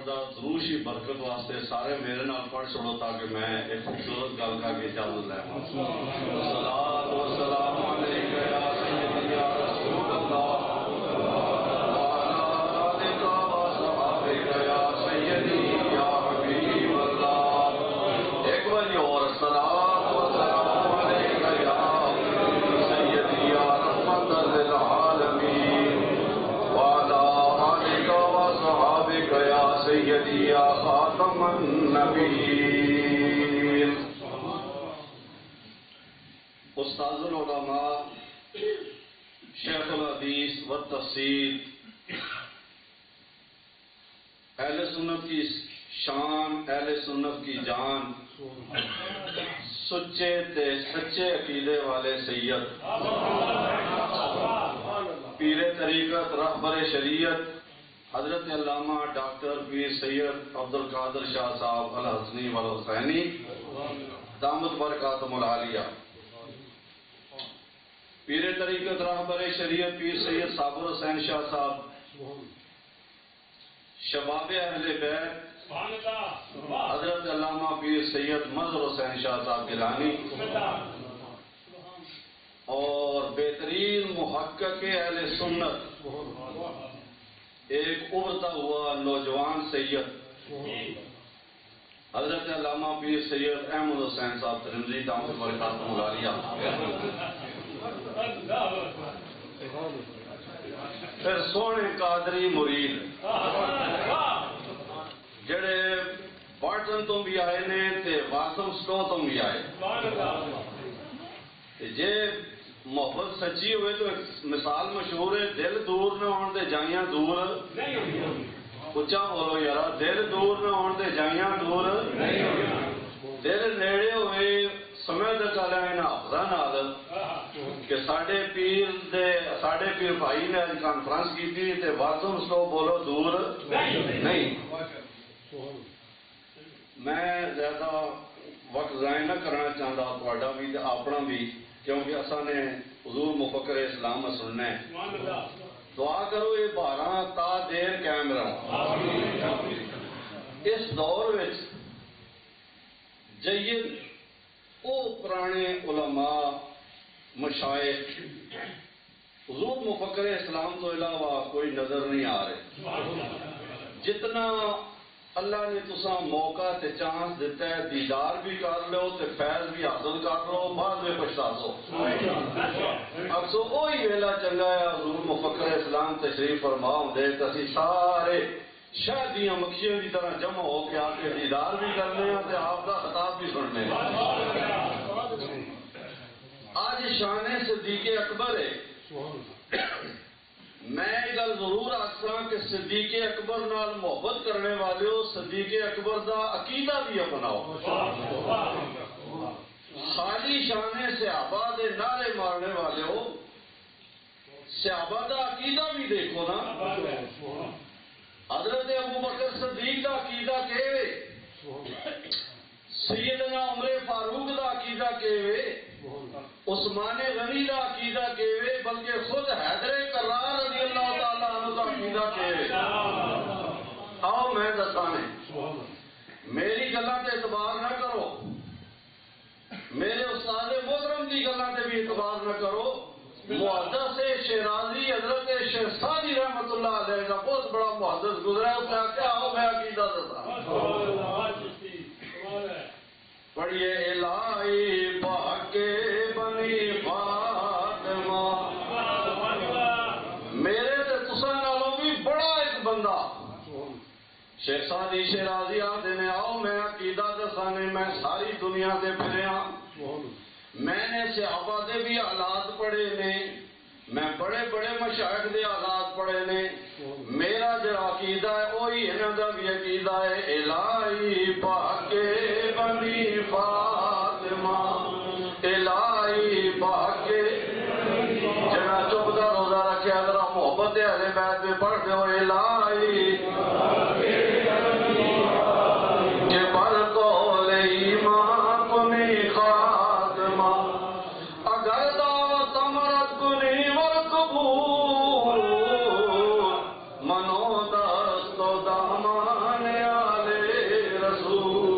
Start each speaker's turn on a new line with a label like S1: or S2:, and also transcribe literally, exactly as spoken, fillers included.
S1: پڑھتا ضرور ہی برکت واسطے سارے میرے نال پڑھ چھوڑو تاکہ میں ایک خوبصورت گل کر کے اجازت لے آؤں. الصلاۃ والسلام علیک یا سیدی یا رسول اللہ وعلی آلک وصحبک یا سیدی یا حبیب اللہ. ایک بار اور الصلاۃ والسلام علیک یا سیدی یا رحمت للعالمین وعلی آلک وصحبک یا سیدی یا خاتم النبیین. استاذ العلماء شیخ الحدیث و تفسیر اہل سنت کی شان اہل سنت کی جان سچے تے سچے عقیدے والے سید پیر طریقت رہبر شریعت حضرت علامہ ڈاکٹر پیر سید عبد القادر شاہ صاحب الحسنی والحسینی دامت برکاتہم العالیہ. پیر طریقت رہبر شریعت پیر سید صابر حسین شاہ صاحب شباب اہل بیت حضرت علامہ پیر سید مظہر حسین شاہ صاحب گیلانی اور بہترین محقق اہل سنت ایک ابھرتا ہوا نوجوان سید حضرت علامہ پیر سید احمد حسین صاحب ترمذی دامت برکاتہم العالیہ. پھر سونے قادری مرید جڑے باٹن تو بھی آئے نے تے واسم سٹو تو بھی آئے. جے محبت سچی ہوئے تو مثال مشہور ہے دل دور نہ ہون تے جائیاں دور اچا بولو یارا دل دور نہ ہون تے جائیاں دور دل نیڑے ہوئے سمے تک آلے حافظہ نال کہ ساڑھے پیر دے ساڑھے پیر بھائی نے آج کانفرنس کی تھی تے واسم سٹو بولو دور نہیں. میں زیادہ وقت ضائع نہ کرنا چاہتا تھوڑا بھی تے اپنا بھی کیونکہ اصا نے حضور مفکر اسلام میں سننا ہے. دعا کرو یہ بارہ تا دیر قائم رہو. اس دور میں جید او پرانے علماء مشائخ حضور مفکر اسلام تو علاوہ کوئی نظر نہیں آ رہے. جتنا اللہ نے تسا موقع تے چانس دیتا ہے دیدار بھی کر لو تے فیض بھی حاصل کر لو بعد میں پچھتا سو. اکسو وہی ویلا چنگا ہے حضور مفکر اسلام تشریف فرما ہوندے تے اسی سارے شادیاں مکھیاں کی طرح جمع ہو کے آ کے دیدار بھی کرنے ہیں تے آپ کا خطاب بھی سننے ہیں. آج شان صدیق اکبر ہے. میں گل ضرور آخساں کہ صدیق اکبر نال محبت کرنے والے ہو صدیق اکبر دا عقیدہ بھی اپناؤ. خالی شان صحابہ دے نعرے مارنے والے ہو صحابہ دا عقیدہ بھی دیکھو نا. حضرت ابو بکر صدیق دا عقیدہ کہ سیدنا عمر فاروق دا عقیدہ کہ عثمان غنی دا عقیدہ کہ بلکہ خود حیدر کرار رضی اللہ تعالیٰ عنہ دا عقیدہ کہ آؤ میں دسانے میری گلاں تے اعتبار نہ کرو میرے استاد محترم کی گلاں تے بھی اعتبار نہ کرو. محدث شیرازی حضرت شیخ سعدی رحمت اللہ علیہ کا بہت بڑا محدث گزرا ہے. اس نے کیا آؤ میں عقیدہ دسا پڑھیے الہی باقی بنی فاطمہ میرے تے تساں نالوں بھی بڑا ایک بندہ شیخ سعدی شیرازی آتے نے آؤ میں عقیدہ دسانے میں ساری دنیا دے پھریا میں نے صحابہ دے بھی حالات پڑھے نے میں بڑے بڑے مشائخ دے حالات پڑھے نے میرا جو عقیدہ ہے وہی انہاں دا بھی عقیدہ ہے الہی باقی بنی فاطمہ الہی باقی جنا چپ دا روزہ رکھیا ذرا محبت اہل بیت میں پڑھ دو الہی کہ بر کو ایمان کنی خاتمہ اگر دعوت امرت کنی والقبول منو دست و دامان رسول